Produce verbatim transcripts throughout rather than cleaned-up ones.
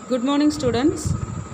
Good morning, students.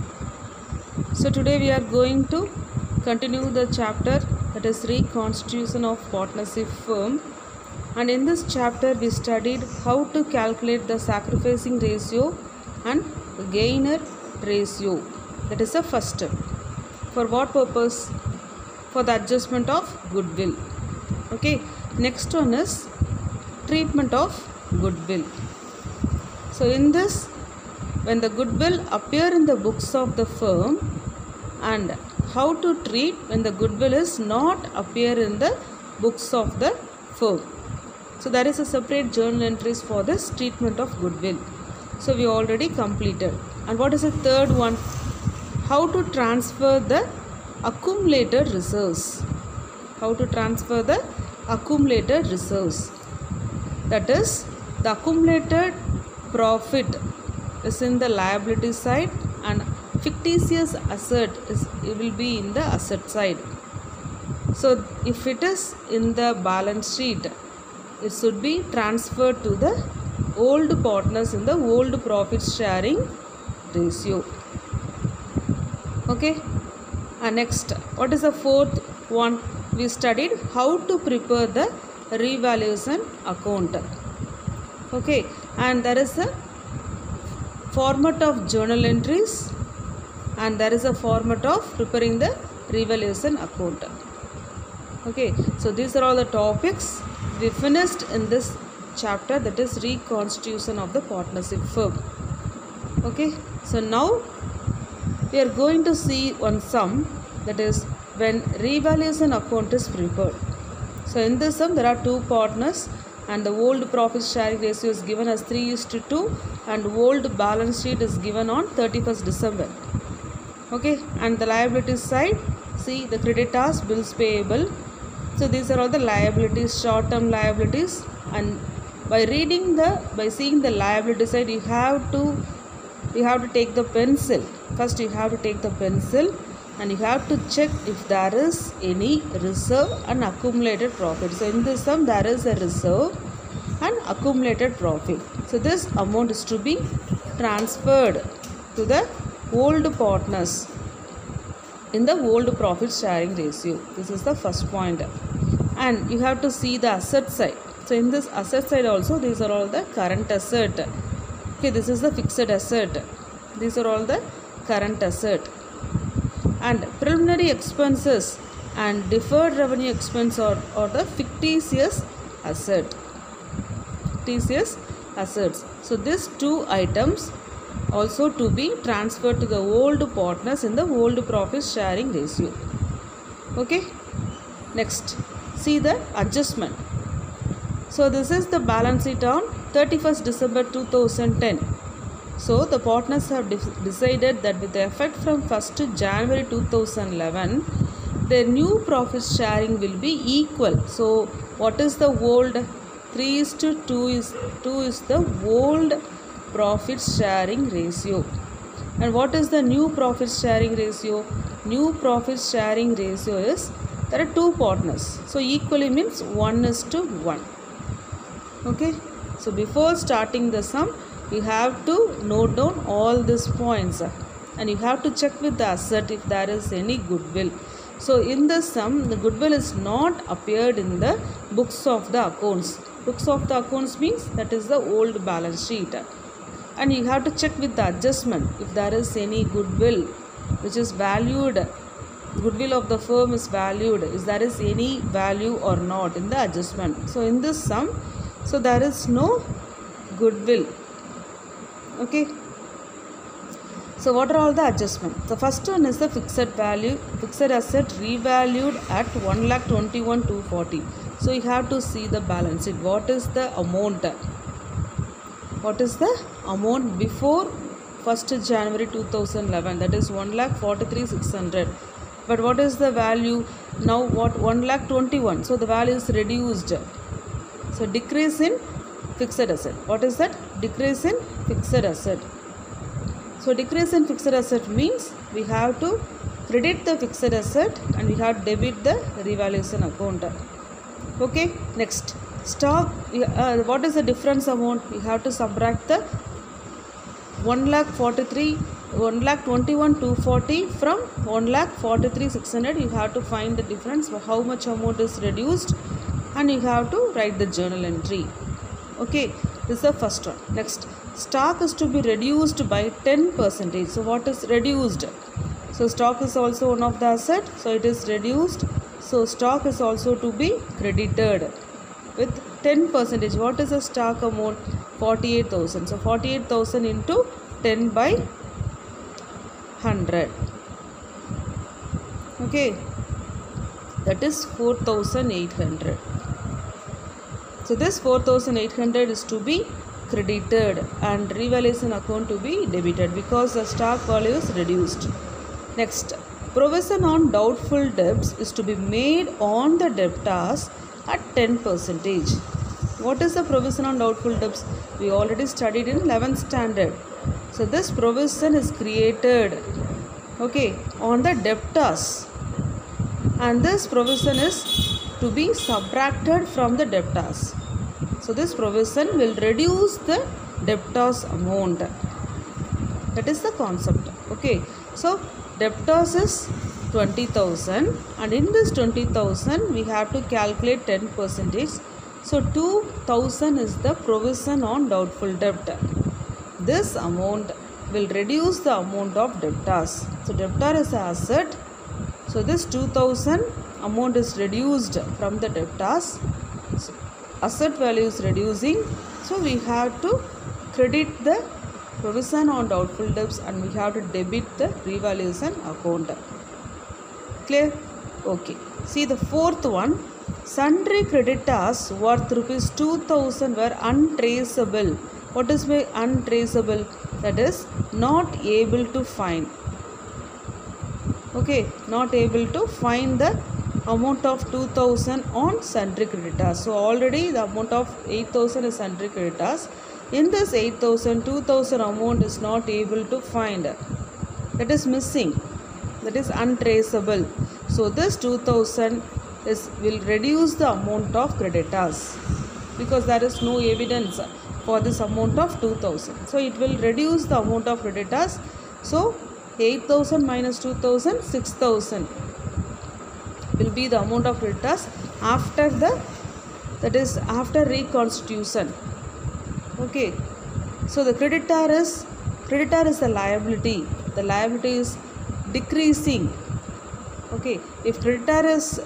So today we are going to continue the chapter that is reconstitution of partnership firm, and in this chapter we studied how to calculate the sacrificing ratio and the gainer ratio. That is the first step. For what purpose? For the adjustment of goodwill. Okay. Next one is treatment of goodwill. So in this, when the goodwill appear in the books of the firm, and how to treat when the goodwill is not appear in the books of the firm. So there is a separate journal entries for this treatment of goodwill. So we already completed. And what is the third one? How to transfer the accumulated reserves. How to transfer the accumulated reserves. That is, the accumulated profit is in the liability side and fictitious asset is it will be in the asset side. So if it is in the balance sheet, it should be transferred to the old partners in the old profit sharing ratio. Okay. And next, what is the fourth one? We studied how to prepare the revaluation account. Okay. And there is a format of journal entries, and there is a format of preparing the revaluation account. Okay, so these are all the topics we finished in this chapter, that is reconstitution of the partnership firm. Okay, so now we are going to see one sum, that is when revaluation account is prepared. So in this sum there are two partners, and the old profit sharing ratio is given as three is to two, and old balance sheet is given on thirty-first December. Okay, and the liabilities side, see the creditors, bills payable. So these are all the liabilities, short term liabilities, and by reading the by seeing the liability side, you have to you have to take the pencil. First you have to take the pencil and you have to check if there is any reserve and accumulated profit. So in this sum there is a reserve and accumulated profit. So this amount is to be transferred to the old partners in the old profit sharing ratio. This is the first point. And you have to see the asset side. So in this asset side also, these are all the current asset. Okay, this is the fixed asset. These are all the current asset. And preliminary expenses and deferred revenue expense are, are the fictitious asset. Fictitious assets. So these two items also to be transferred to the old partners in the old profit sharing ratio. Okay. Next, see the adjustment. So this is the balance sheet on thirty-first December two thousand ten. So the partners have de decided that with the effect from first January two thousand eleven, their new profit sharing will be equal. So what is the old? three is to two is two is the old profit sharing ratio. And what is the new profit sharing ratio? New profit sharing ratio is there are two partners. So equally means one is to one. Okay. So before starting the sum, you have to note down all these points, and you have to check with the asset if there is any goodwill. So in the sum, the goodwill is not appeared in the books of the accounts. Books of the accounts means that is the old balance sheet. And you have to check with the adjustment if there is any goodwill which is valued, goodwill of the firm is valued, is there is any value or not in the adjustment. So in this sum, so there is no goodwill. Okay. So what are all the adjustments? The first one is the fixed value, fixed asset revalued at one lakh twenty-one thousand two hundred forty. So you have to see the balance sheet. What is the amount? What is the amount before first January two thousand eleven? That is one lakh forty-three thousand six hundred. But what is the value now? What one lakh twenty-one? So the value is reduced. So decrease in fixed asset. What is that? Decrease in fixed asset. So decrease in fixed asset means we have to credit the fixed asset and we have to debit the revaluation account. Okay. Next, stock. Uh, what is the difference amount? We have to subtract the one lakh forty-three, one lakh twenty-one two forty from one lakh forty-three six hundred. You have to find the difference, how much amount is reduced, and you have to write the journal entry. Okay, this is the first one. Next, stock is to be reduced by ten percent. So what is reduced? So stock is also one of the asset, so it is reduced. So stock is also to be credited with ten percent. What is the stock amount? forty-eight thousand. So forty-eight thousand into ten by one hundred. Okay, that is four thousand eight hundred. So this four thousand eight hundred is to be credited and revaluation account to be debited because the stock value is reduced. Next, provision on doubtful debts is to be made on the debtors at ten percent. What is the provision on doubtful debts? We already studied in eleventh standard. So this provision is created, okay, on the debtors, and this provision is to be subtracted from the debtors. So this provision will reduce the debtors amount. That is the concept. Okay, so debtors is twenty thousand, and in this twenty thousand we have to calculate ten percent. So two thousand is the provision on doubtful debt. This amount will reduce the amount of debtors. So debtor is an asset. So this two thousand amount is reduced from the debtors. So asset value is reducing. So we have to credit the provision on doubtful debts and we have to debit the revaluation account. Clear? Okay. See the fourth one. Sundry creditors worth rupees two thousand were untraceable. What is by untraceable? That is not able to find. Okay, not able to find the amount of two thousand on sundry creditors. So already the amount of eight thousand is sundry creditors. In this eight thousand, two thousand amount is not able to find. That is missing. That is untraceable. So this two thousand is will reduce the amount of creditors because there is no evidence for this amount of two thousand. So it will reduce the amount of creditors. So eight thousand minus two thousand, six thousand will be the amount of creditors after the, that is after reconstitution. Okay, so the creditor is creditor is a liability. The liability is decreasing. Okay, if creditor is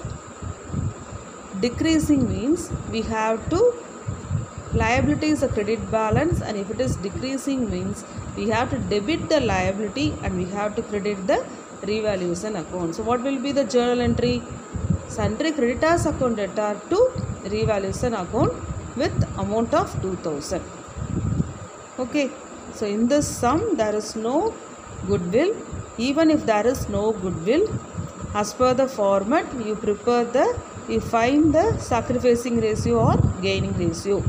decreasing means we have to, liability is a credit balance, and if it is decreasing means we have to debit the liability and we have to credit the revaluation account. So what will be the journal entry? Sundry creditors account debtor to revaluation account with amount of two thousand. Okay, so in this sum there is no goodwill. Even if there is no goodwill, as per the format you prepare the, you find the sacrificing ratio or gaining ratio.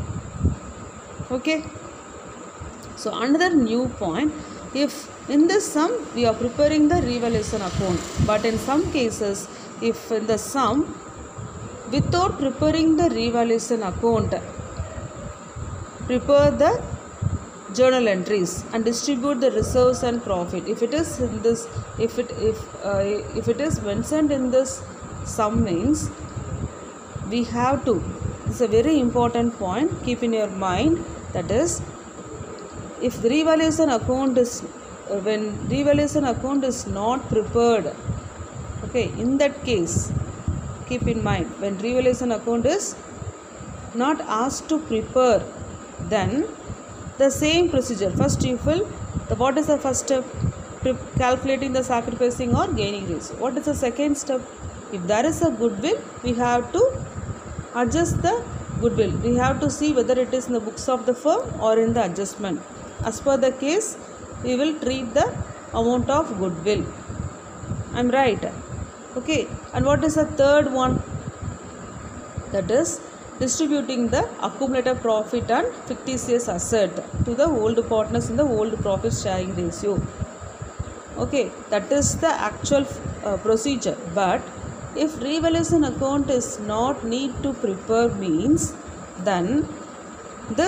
Okay, so another new point, if in this sum we are preparing the revaluation account, but in some cases if in the sum without preparing the revaluation account, prepare the journal entries and distribute the reserves and profit. If it is in this, if it if uh, if it is mentioned in this sum means we have to, this is a very important point, keep in your mind, that is if the revaluation account is uh, when revaluation account is not prepared, okay, in that case keep in mind, when revaluation account is not asked to prepare, then the same procedure, first you fill the, what is the first step? Calculating the sacrificing or gaining ratio. What is the second step? If there is a goodwill, we have to adjust the goodwill. We have to see whether it is in the books of the firm or in the adjustment. As per the case, we will treat the amount of goodwill. I am right? Okay. And what is the third one? That is distributing the accumulated profit and fictitious asset to the old partners in the old profit sharing ratio. Okay, that is the actual uh, procedure. But if revaluation account is not need to prepare means, then this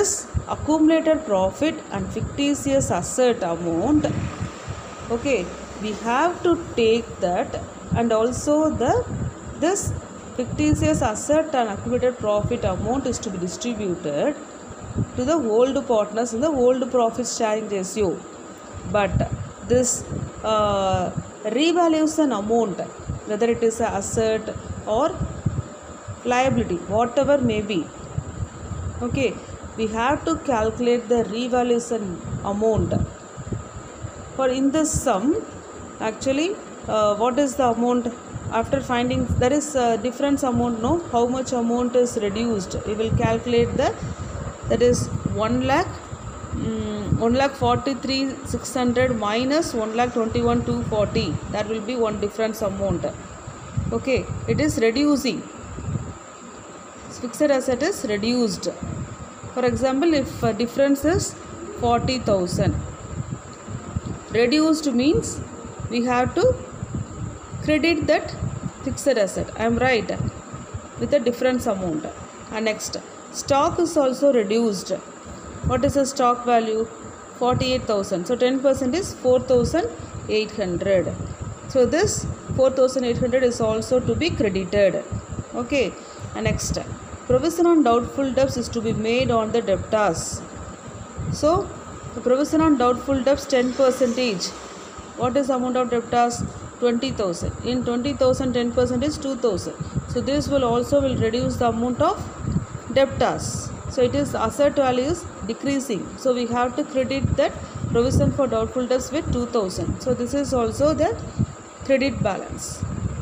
accumulated profit and fictitious asset amount, okay, we have to take that, and also the this fictitious asset and accumulated profit amount is to be distributed to the old partners in the old profit sharing ratio. But this uh, revaluation amount, whether it is an asset or liability, whatever may be, okay, we have to calculate the revaluation amount. For in this sum, actually, uh, what is the amount after finding there is a difference amount, no, how much amount is reduced, we will calculate the, that is one lakh um, one lakh forty-three six hundred minus one lakh twenty-one two forty, that will be one difference amount. Okay, it is reducing, fixed asset is reduced. For example, if uh, difference is forty thousand, reduced means we have to credit that fixed asset, I am right, with a difference amount. And next, stock is also reduced. What is the stock value? forty-eight thousand. So ten percent is four thousand eight hundred. So this four thousand eight hundred is also to be credited. Okay. And next, provision on doubtful debts is to be made on the debtors. So the provision on doubtful debts ten percentage. What is the amount of debtors? twenty thousand. In twenty thousand, ten percent is two thousand. So this will also will reduce the amount of debtors. So it is asset value is decreasing. So we have to credit that provision for doubtful debts with two thousand. So this is also the credit balance.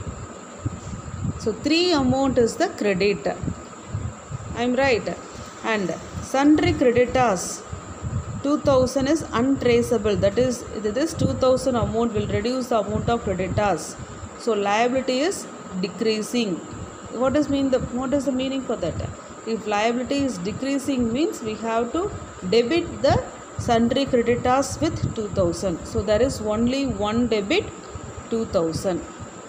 So three amount is the credit. I am right. And sundry creditors, two thousand is untraceable. That is, this two thousand amount will reduce the amount of creditors. So liability is decreasing. What does mean the what is the meaning for that? If liability is decreasing means we have to debit the sundry creditors with two thousand. So there is only one debit, two thousand.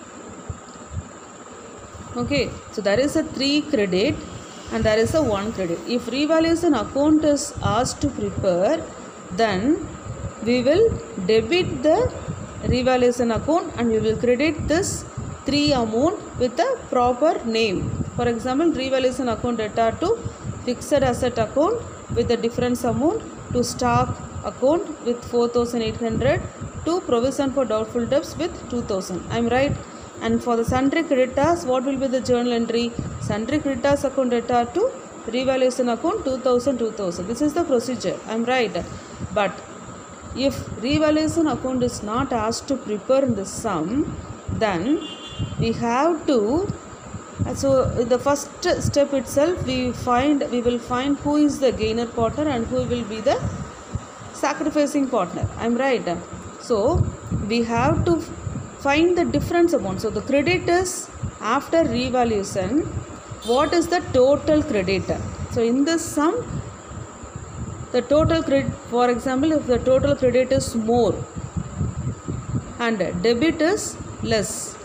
Okay, so there is a three credit and there is a one credit. If revaluation account is asked to prepare, then we will debit the revaluation account and we will credit this three amount with a proper name. For example, revaluation account data to fixed asset account with the difference amount, to stock account with four thousand eight hundred, to provision for doubtful debts with two thousand. I am right. And for the sundry creditors, what will be the journal entry? Sundry creditors account data to revaluation account two thousand, two thousand. This is the procedure. I am right. But if revaluation account is not asked to prepare in the sum, then we have to, so the first step itself we find we will find who is the gainer partner and who will be the sacrificing partner. I am right. So we have to find the difference amount. So the credit is after revaluation, what is the total credit? So in this sum, the total credit, for example, if the total credit is more and debit is less,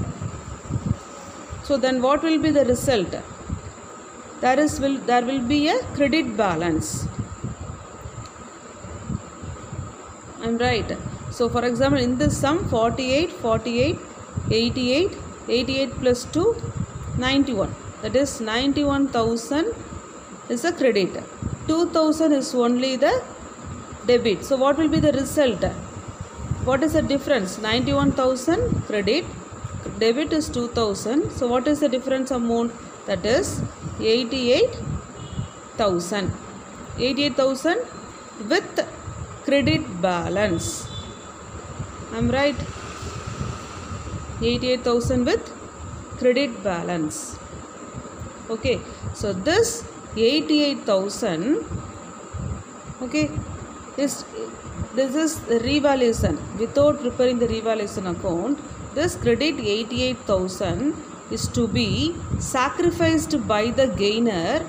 so then what will be the result? There is will there will be a credit balance. I am right. So for example, in this sum, forty-eight, forty-eight, eighty-eight, eighty-eight plus two, ninety-one. That is ninety-one thousand is a credit. two thousand is only the debit. So what will be the result? What is the difference? ninety-one thousand credit, debit is two thousand. So what is the difference amount? That is eighty-eight thousand. eighty-eight thousand with credit balance. I am right. eighty-eight thousand with credit balance. Okay. So this eighty-eight thousand, okay, is this is the revaluation. Without preparing the revaluation account, this credit eighty-eight thousand is to be sacrificed by the gainer.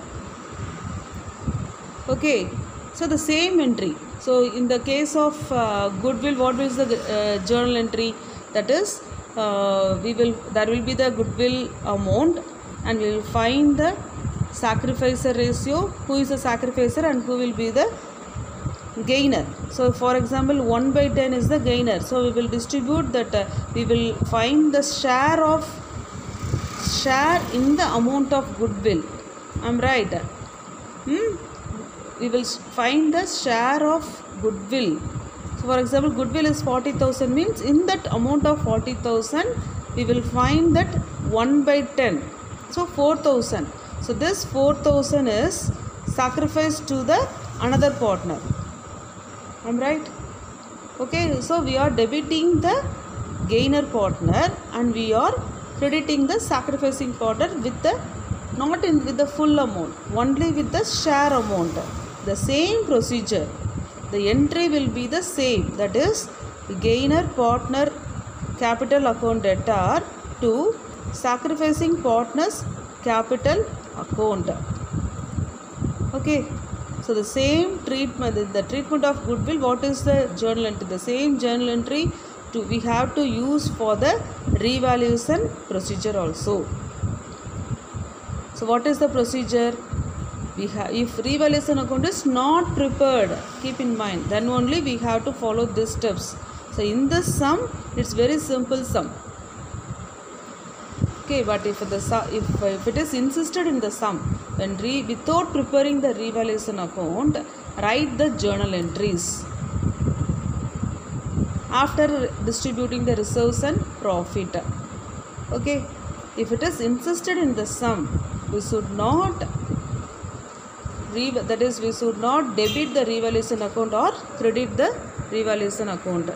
Okay. So the same entry. So in the case of uh, goodwill, what is the uh, journal entry? That is, uh, we will there will be the goodwill amount, and we will find the sacrificer ratio, who is the sacrificer and who will be the gainer. So for example, one by ten is the gainer. So we will distribute that, uh, we will find the share of share in the amount of goodwill. I'm right. Hmm? We will find the share of goodwill. So for example, goodwill is forty thousand, means in that amount of forty thousand we will find that one by ten, so four thousand. So this four thousand is sacrificed to the another partner. I'm right? Okay, so we are debiting the gainer partner and we are crediting the sacrificing partner with the, not in with the full amount, only with the share amount. The same procedure, the entry will be the same, that is gainer partner capital account debtor to sacrificing partners capital account. Okay, so the same treatment, the, the treatment of goodwill, what is the journal entry? The same journal entry to we have to use for the revaluation procedure also. So what is the procedure? We have, if revaluation account is not prepared, keep in mind, then only we have to follow these steps. So in this sum, it's very simple sum. Okay, but if the if, if it is insisted in the sum, then re, without preparing the revaluation account, write the journal entries after distributing the reserves and profit. Okay, if it is insisted in the sum, we should not that is we should not debit the revaluation account or credit the revaluation account.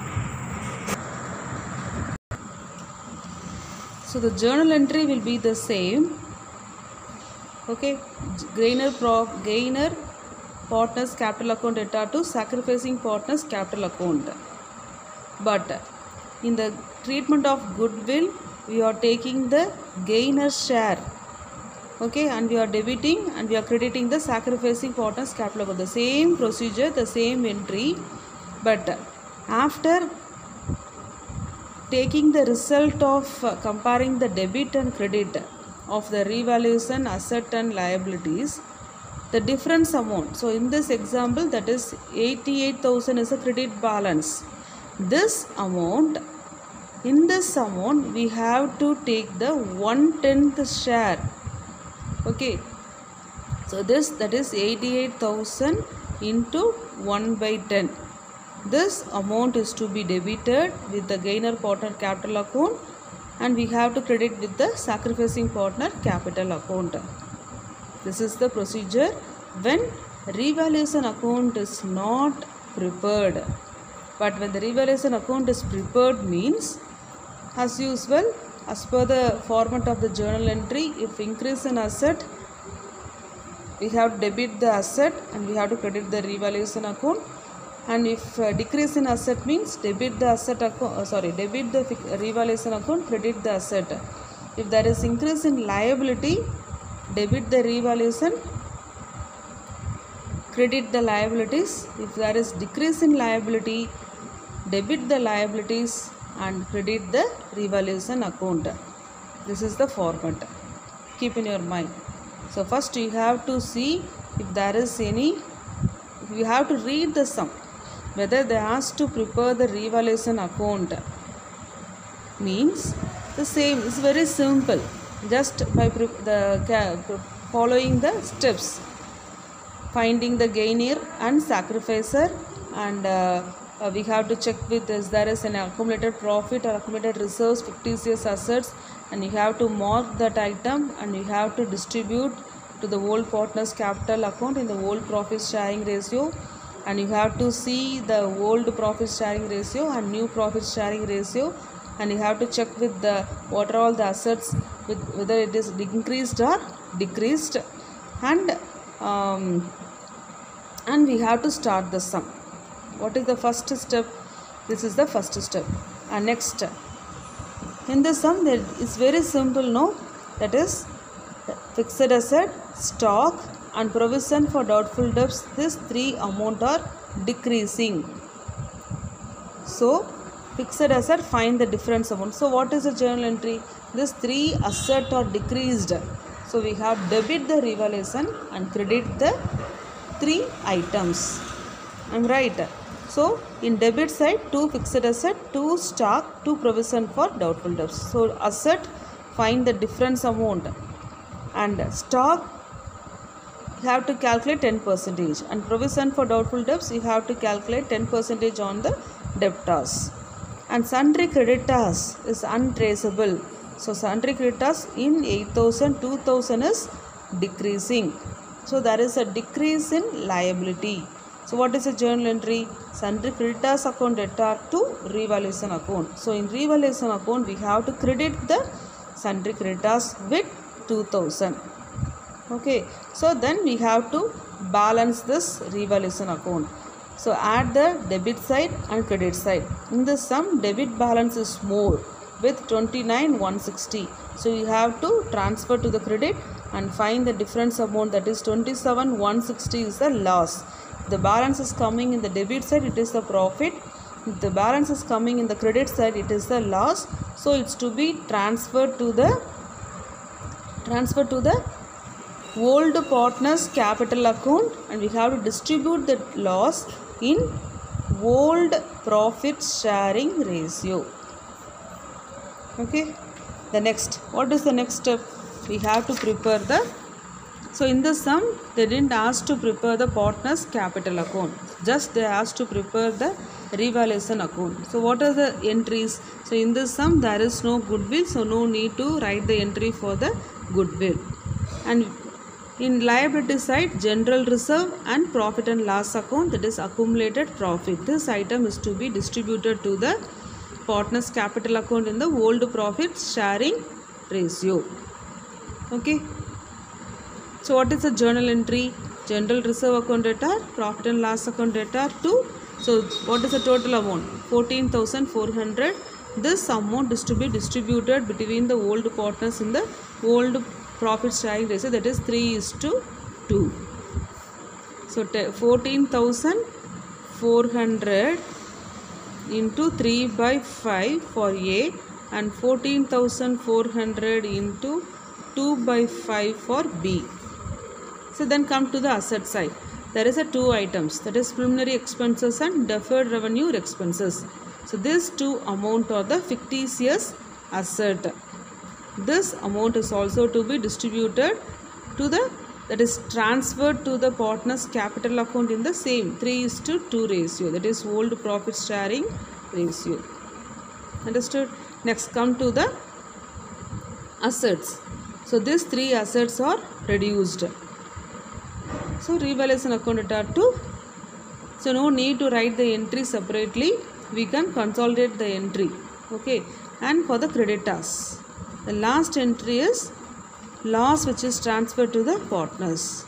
So the journal entry will be the same. Okay, gainer prof gainer partners capital account debtor to sacrificing partners capital account. But in the treatment of goodwill, we are taking the gainer share. Okay, and we are debiting and we are crediting the sacrificing partners capital account. The same procedure, the same entry, but after taking the result of uh, comparing the debit and credit of the revaluation asset and liabilities, the difference amount. So in this example, that is eighty-eight thousand is a credit balance. This amount, in this amount we have to take the one tenth share. Okay, so this, that is eighty-eight thousand into one by ten. This amount is to be debited with the gainer partner capital account and we have to credit with the sacrificing partner capital account. This is the procedure when revaluation account is not prepared. But when the revaluation account is prepared means, as usual, as per the format of the journal entry, if increase in asset, we have to debit the asset and we have to credit the revaluation account. And if uh, decrease in asset means debit the asset account, uh, sorry, debit the revaluation account, credit the asset. If there is increase in liability, debit the revaluation, credit the liabilities. If there is decrease in liability, debit the liabilities and credit the revaluation account. This is the format. Keep in your mind. So first you have to see if there is any, you have to read the sum, whether they ask to prepare the revaluation account. Means the same, is very simple, just by the following the steps, finding the gainer and sacrificer, and uh, uh, we have to check with is there is an accumulated profit or accumulated reserves, fictitious assets, and you have to mark that item and you have to distribute to the old partners capital account in the old profit sharing ratio, and you have to see the old profit sharing ratio and new profit sharing ratio, and you have to check with the what are all the assets, with whether it is increased or decreased, and um, and we have to start the sum. What is the first step? This is the first step. And next, in the sum, there is very simple, no? That is fixed asset, stock and provision for doubtful debts. These three amount are decreasing. So fixed asset, find the difference amount. So what is the journal entry? These three asset are decreased. So So we have debit the revaluation and credit the three items. I'm right. So in debit side, two fixed asset, two stock, two provision for doubtful debts. So asset, find the difference amount, and stock you have to calculate ten percentage, and provision for doubtful debts you have to calculate ten percentage on the debtors. And sundry creditors is untraceable. So sundry creditors in eight thousand, two thousand is decreasing. So there is a decrease in liability. So what is a journal entry? Sundry creditors account debtor to revaluation account. So in revaluation account we have to credit the sundry creditors with two thousand. Okay, so then we have to balance this revaluation account. So add the debit side and credit side. In this sum, debit balance is more with twenty-nine thousand one hundred sixty. So you have to transfer to the credit and find the difference amount, that is twenty-seven thousand one hundred sixty is the loss. The balance is coming in the debit side, it is the profit. If the balance is coming in the credit side, it is the loss. So it's to be transferred to the transferred to the old partners capital account, and we have to distribute the loss in old profit sharing ratio. Okay, the next, what is the next step? We have to prepare the, so in this sum they didn't ask to prepare the partners capital account, just they asked to prepare the revaluation account. So what are the entries? So in this sum there is no goodwill, so no need to write the entry for the goodwill. And in liability side, general reserve and profit and loss account, that is accumulated profit. This item is to be distributed to the partners capital account in the old profit sharing ratio. Okay. So what is the journal entry? General reserve account debtor, profit and loss account debtor two. So what is the total amount? fourteen thousand four hundred. This amount is to be distributed between the old partners in the old profit sharing ratio, that is three is to two. So fourteen thousand four hundred into three by five for A, and fourteen thousand four hundred into two by five for B. So then come to the asset side. There is a two items, that is preliminary expenses and deferred revenue expenses. So these two amount are the fictitious asset. This amount is also to be distributed to the, that is transferred to the partners capital account in the same three is to two ratio, that is old profit sharing ratio. Understood? Next come to the assets. So these three assets are reduced. So revaluation account debtor two. So no need to write the entry separately, we can consolidate the entry. Okay, and for the creditors, the last entry is loss which is transferred to the partners.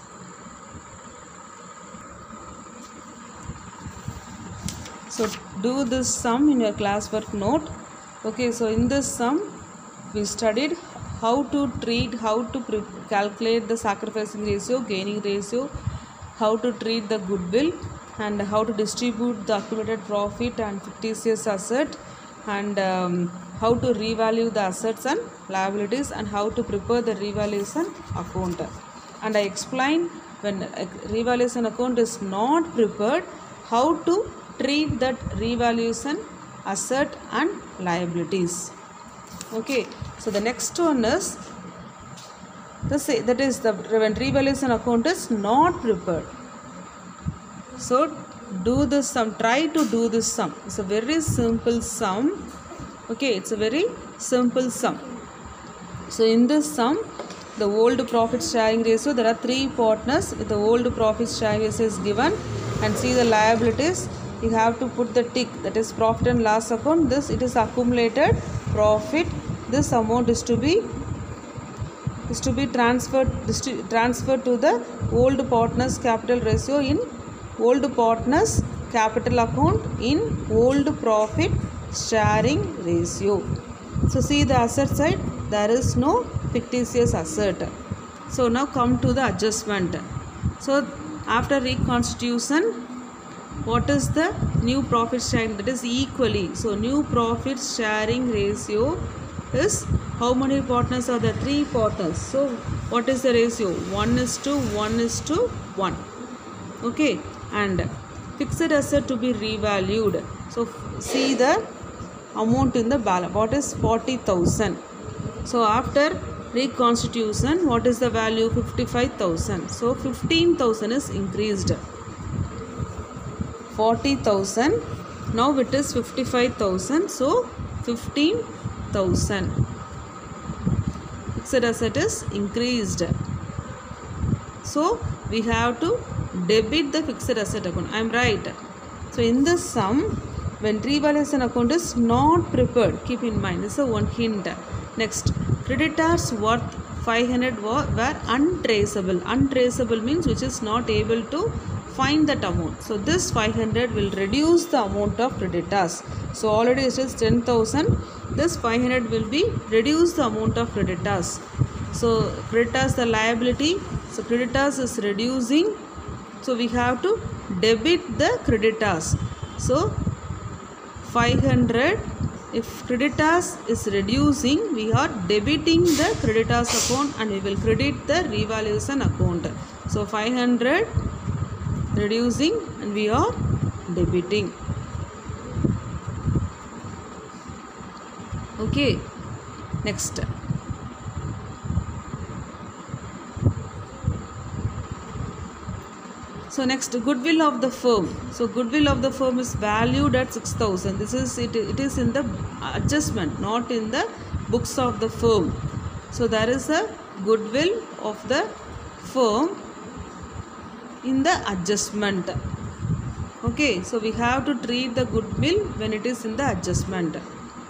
So do this sum in your classwork note. Okay, so in this sum we studied how to treat, how to calculate the sacrificing ratio, gaining ratio, how to treat the goodwill, and how to distribute the accumulated profit and fictitious asset, and um, how to revalue the assets and liabilities, and how to prepare the revaluation account. And I explained when a revaluation account is not prepared, how to treat that revaluation asset and liabilities. Okay, so the next one is the say that is the when revaluation account is not prepared. So do this sum, try to do this sum. It's a very simple sum. Okay, it's a very simple sum. So in this sum, the old profit sharing ratio, there are three partners with the old profit sharing ratio is given, and see the liabilities, you have to put the tick, that is profit and loss account. This it is accumulated profit. This amount is to be is to be transferred transferred to the old partners capital ratio in old partners capital account in old profit sharing ratio. So see the asset side, there is no fictitious asset. So now come to the adjustment. So after reconstitution, what is the new profit sharing? That is equally. So new profit sharing ratio is how many partners are there? Three partners. So what is the ratio? one is to one is to one. Okay, and fixed asset to be revalued. So see the amount in the balance. What is forty thousand? So after reconstitution, what is the value? fifty-five thousand. So fifteen thousand is increased. forty thousand. Now it is fifty-five thousand. So fifteen thousand. Fixed asset is increased. So we have to debit the fixed asset account. I am right. So in this sum, when revaluation account is not prepared, keep in mind, this is a one hint. Next, creditors worth five hundred were, were untraceable. Untraceable means which is not able to find that amount. So this five hundred will reduce the amount of creditors. So already it is ten thousand. This five hundred will be reduce the amount of creditors. So creditors the liability. So creditors is reducing. So we have to debit the creditors. So five hundred, if creditors is reducing, we are debiting the creditors account and we will credit the revaluation account. So five hundred reducing and we are debiting. Okay, next. So next, goodwill of the firm. So goodwill of the firm is valued at six thousand. This is it, it is in the adjustment, not in the books of the firm. So there is a goodwill of the firm in the adjustment. Okay, so we have to treat the goodwill when it is in the adjustment.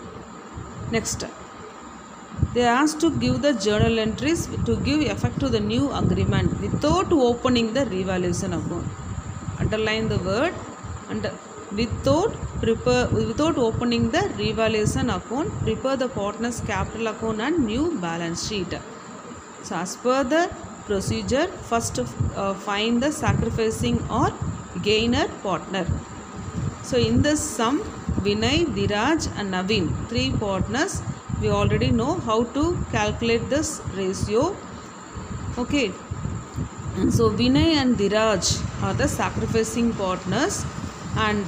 Next, they are asked to give the journal entries to give effect to the new agreement without opening the revaluation account. Underline the word and without prepare without opening the revaluation account, prepare the partner's capital account and new balance sheet. So as per the procedure, first uh, find the sacrificing or gainer partner. So in this sum, Vinay, Dhiraj and Naveen, three partners. We already know how to calculate this ratio. Okay. And so Vinay and Dhiraj are the sacrificing partners and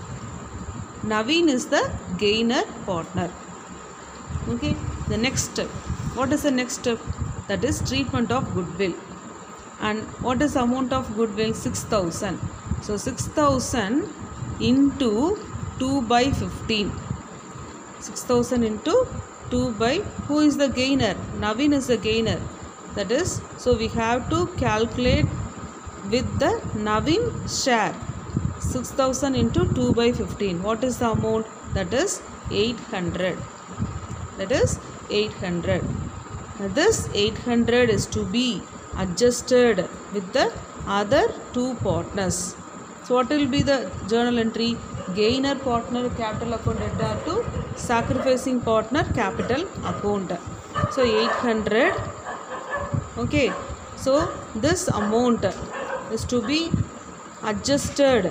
Naveen is the gainer partner. Okay. The next step. What is the next step? That is treatment of goodwill. And what is the amount of goodwill? six thousand. So six thousand into two by fifteen. six thousand into two by, who is the gainer? Naveen is the gainer. That is, so we have to calculate with the Naveen share. six thousand into two by fifteen. What is the amount? That is eight hundred. That is eight hundred. Now this eight hundred is to be adjusted with the other two partners. So what will be the journal entry? Gainer partner capital account debtor to sacrificing partner capital account. So eight hundred. Okay. So this amount is to be adjusted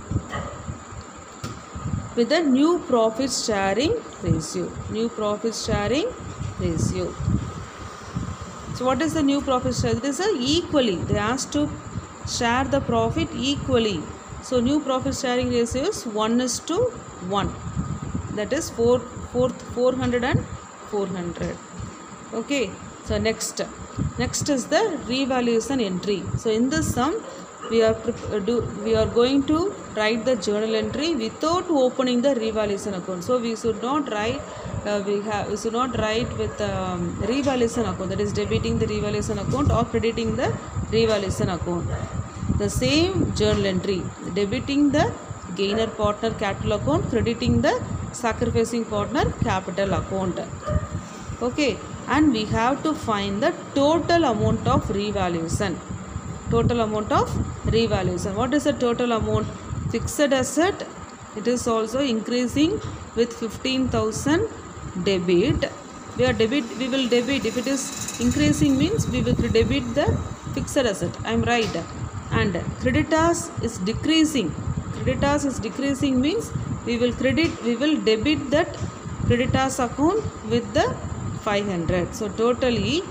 with the new profit sharing ratio. New profit sharing ratio. So what is the new profit share? This is equally. They asked to share the profit equally. So new profit sharing ratio is one is to one. That is four, four, four hundred and four hundred. Okay. So next. Next is the revaluation entry. So in this sum, we are do we are going to write the journal entry without opening the revaluation account. So we should not write. Uh, we have we should not write with um, revaluation account, that is debiting the revaluation account or crediting the revaluation account. The same journal entry, debiting the gainer partner capital account, crediting the sacrificing partner capital account. Okay, and we have to find the total amount of revaluation. Total amount of revaluation. What is the total amount? Fixed asset, it is also increasing with fifteen thousand debit. We are debit, we will debit. If it is increasing means we will debit the fixed asset. I am right. And creditors is decreasing. Creditors is decreasing means we will credit, we will debit that creditors account with the five hundred. So totally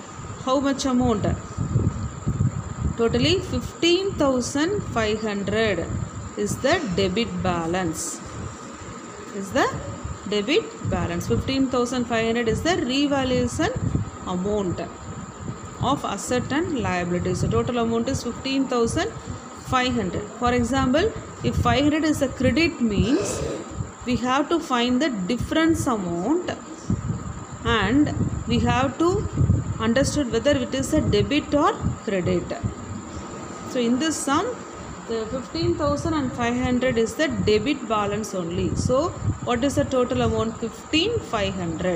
how much amount? Totally fifteen thousand five hundred is the debit balance. Is the debit balance. fifteen thousand five hundred is the revaluation amount of asset and liability. So total amount is fifteen thousand five hundred. For example, if five hundred is a credit means we have to find the difference amount and we have to understand whether it is a debit or credit. So in this sum, the fifteen thousand five hundred is the debit balance only. So what is the total amount? fifteen thousand five hundred.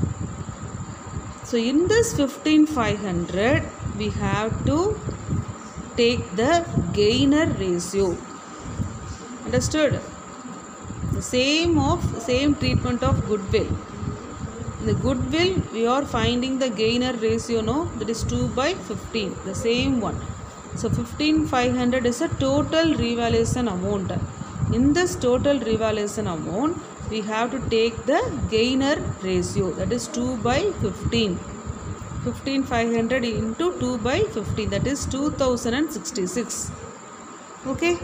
So in this fifteen thousand five hundred, we have to take the gainer ratio. Understood? The same of same treatment of goodwill. In the goodwill, we are finding the gainer ratio, no, that is two by fifteen, the same one. So fifteen thousand five hundred is a total revaluation amount. In this total revaluation amount, we have to take the gainer ratio, that is two by fifteen. fifteen thousand five hundred into two by fifteen, that is two thousand sixty-six. Okay.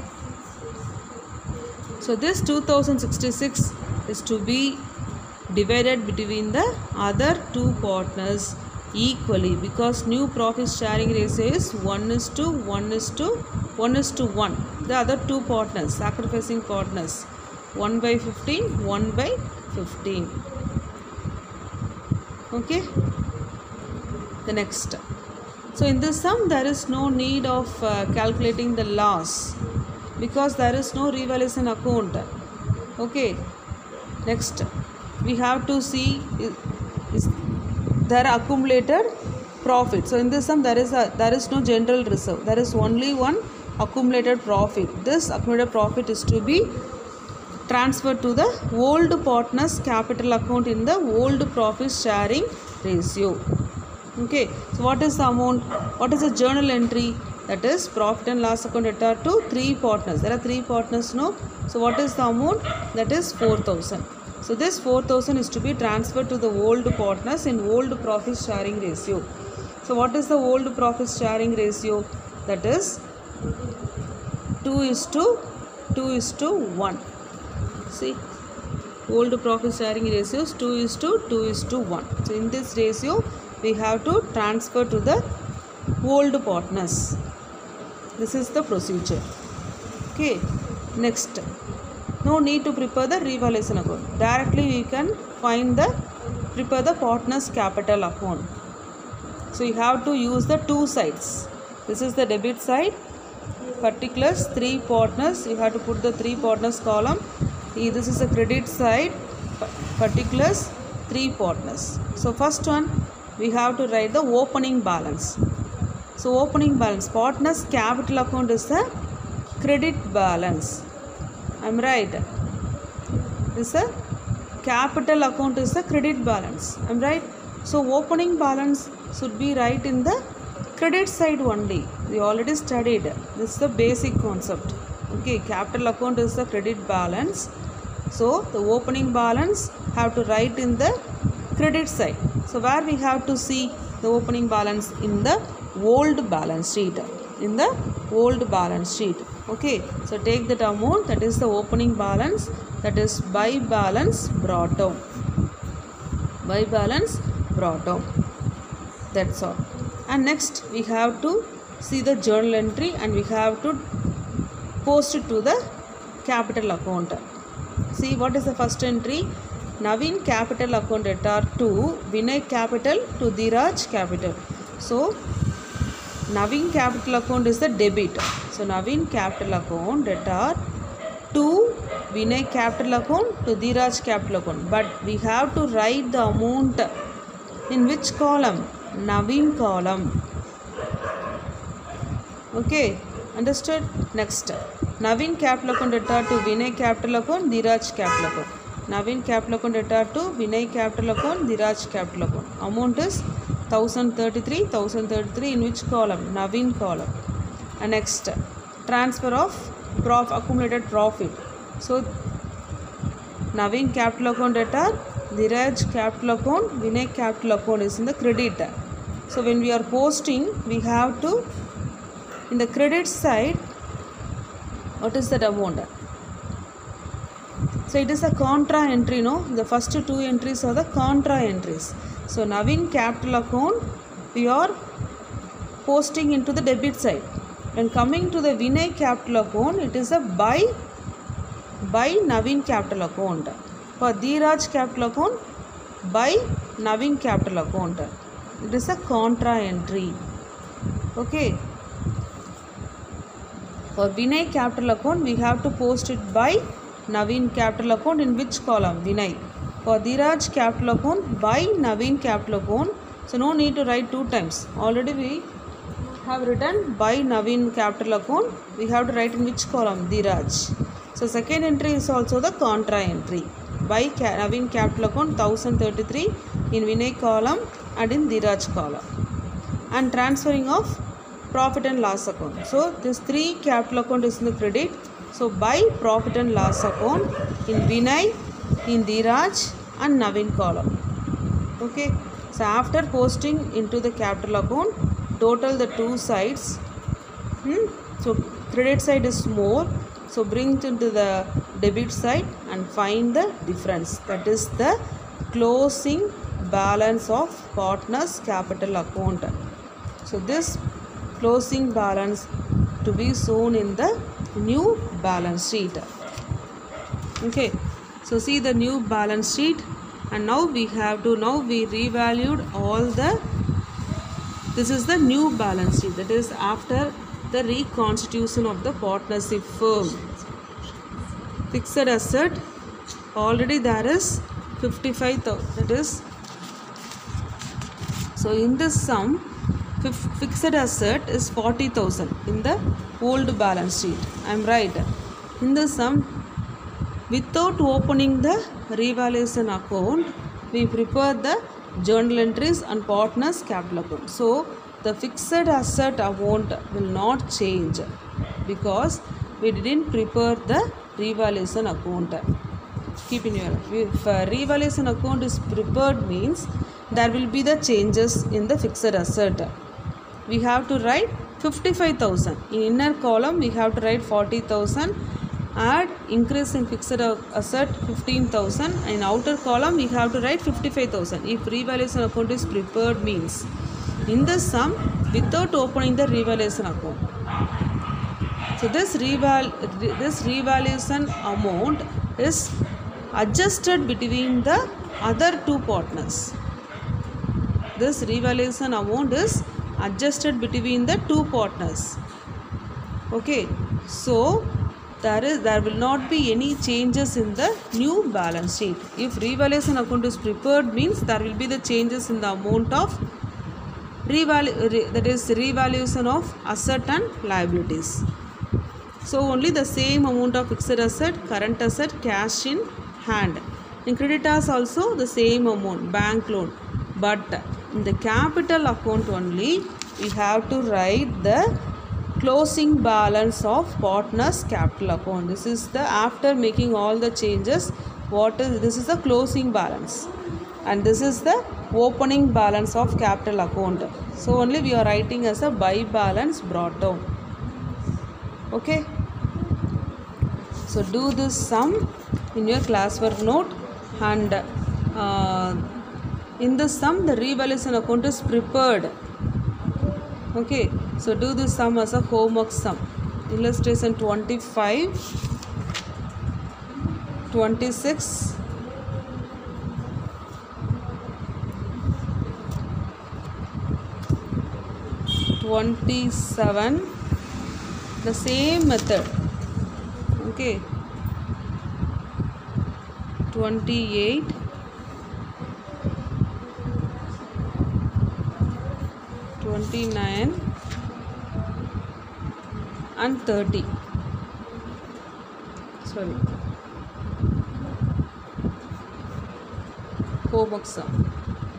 So this two thousand sixty-six is to be divided between the other two partners equally, because new profit sharing ratio is one is to one is to one is to one. The other two partners, sacrificing partners, one by fifteen, one by fifteen. Okay. The next. So in this sum, there is no need of uh, calculating the loss because there is no revaluation account. Okay. Next, we have to see is, is there accumulated profit. So in this sum, there is a there is no general reserve. There is only one accumulated profit. This accumulated profit is to be transferred to the old partners capital account in the old profit sharing ratio. Okay, so what is the amount? What is the journal entry? That is profit and loss account debtor to three partners. There are three partners, no? So what is the amount? That is four thousand. So this four thousand is to be transferred to the old partners in old profit sharing ratio. So what is the old profit sharing ratio? That is two is to two is to one. See, old profit sharing ratio is two is to two is to one. So in this ratio, we have to transfer to the old partners. This is the procedure. Okay. Next, no need to prepare the revaluation account. Directly we can find the prepare the partners capital account. So you have to use the two sides. This is the debit side. Particulars three partners. You have to put the three partners column. This is the credit side. Particulars three partners. So first one, we have to write the opening balance. So opening balance, partners capital account is the credit balance. I am right. This a capital account is the credit balance. I am right. So opening balance should be right in the credit side only. We already studied. This is the basic concept. Okay, capital account is the credit balance. So the opening balance have to write in the credit side. So where we have to see the opening balance? In the old balance sheet. In the old balance sheet. Okay. So take that amount, that is the opening balance, that is by balance brought down. By balance brought down. That's all. And next we have to see the journal entry and we have to post it to the capital account. See what is the first entry? Naveen capital account debtor to Vinay capital to Dhiraj capital. So Naveen capital account is the debit. So Naveen capital account debtor to Vinay capital account to Dhiraj capital account. But we have to write the amount in which column? Naveen column. Okay, understood? Next, Naveen capital account debtor to Vinay capital account, Dhiraj capital account. Naveen capital account debtor to Vinay capital account, Dhiraj capital account. Amount is one thousand thirty-three, one thousand thirty-three in which column? Naveen column. And next, transfer of prof accumulated profit. So Naveen capital account debtor, Dhiraj capital account, Vinay capital account is in the credit. So when we are posting, we have to, in the credit side, what is that amount? So it is a contra entry, no? The first two entries are the contra entries. So Navin capital account, we are posting into the debit side. When coming to the Vinay capital account, it is a by by Navin capital account. For Dheeraj capital account, by Navin capital account. It is a contra entry. Okay. For Vinay capital account, we have to post it by Navin capital account. In which column? Vinay. For Dheeraj capital account, by Navin capital account. So no need to write two times. Already we have written by Navin capital account. We have to write in which column? Dheeraj. So second entry is also the contra entry. By Navin capital account one thousand thirty-three in Vinay column and in Dheeraj column. And transferring of profit and loss account. So this three capital account is in the credit. So by profit and loss account in Vinay, in Dheeraj and Navin column. Okay. So after posting into the capital account, total the two sides. Hmm? So credit side is more. So bring it into the debit side and find the difference. That is the closing balance of partner's capital account. So this closing balance to be shown in the new balance sheet. Okay. So see the new balance sheet, and now we have to, now we revalued all the, this is the new balance sheet, that is after the reconstitution of the partnership firm. Fixed asset, already there is fifty-five thousand, that is, so in this sum fixed asset is forty thousand in the old balance sheet. I am right. In the sum, without opening the revaluation account, we prepare the journal entries and partners capital account. So the fixed asset amount will not change because we didn't prepare the revaluation account. Keep in your, if uh, revaluation account is prepared means there will be the changes in the fixed asset. We have to write fifty-five thousand. In inner column we have to write forty thousand. Add increase in fixed asset fifteen thousand. In outer column we have to write fifty-five thousand. If revaluation account is prepared means in the sum without opening the revaluation account. So this reval this revaluation amount is adjusted between the other two partners. This revaluation amount is adjusted between the two partners. Okay, so there is there will not be any changes in the new balance sheet. If revaluation account is prepared means there will be the changes in the amount of revalu re, that is revaluation of asset and liabilities. So only the same amount of fixed asset, current asset, cash in hand. In creditors also the same amount, bank loan. But in the capital account only we have to write the closing balance of partners capital account. This is the, after making all the changes, what is, this is the closing balance and this is the opening balance of capital account. So only we are writing as a by balance brought down. Okay. So do this sum in your classwork note, and uh, in the sum the revaluation account is prepared. Okay, so do this sum as a homework sum. Illustration twenty-five, twenty-six, twenty-seven, the same method. Okay, twenty-eight, twenty-nine and thirty. Sorry, homework sum.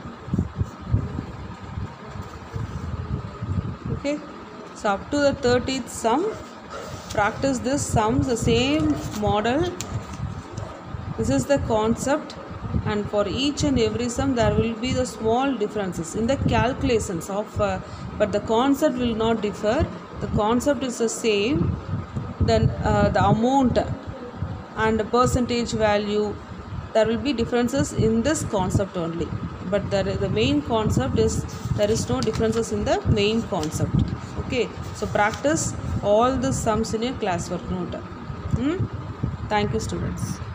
Okay, so up to the thirtieth sum, practice this sums, the same model. This is the concept. and for each and every sum there will be the small differences in the calculations of uh, but the concept will not differ. The concept is the same. Then uh, the amount and the percentage value, there will be differences in this concept only, but there is, the main concept is there is no differences in the main concept. Okay, so practice all the sums in your classwork note. hmm? Thank you, students.